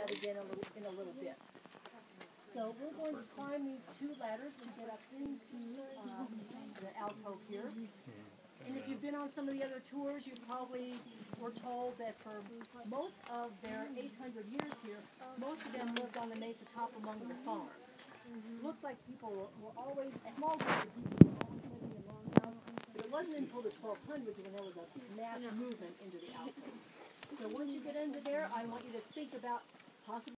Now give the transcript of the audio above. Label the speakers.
Speaker 1: that again in a little bit. So we're going to climb these 2 ladders to get up into the alcove here. And if you've been on some of the other tours, you probably were told that for most of their 800 years here, most of them lived on the mesa top among the farms. Looks like people were always, small groups of people were always living in Longview, but it wasn't until the 1200s when there was a mass movement into the alcoves. So once you get into there, I want you to think about possibly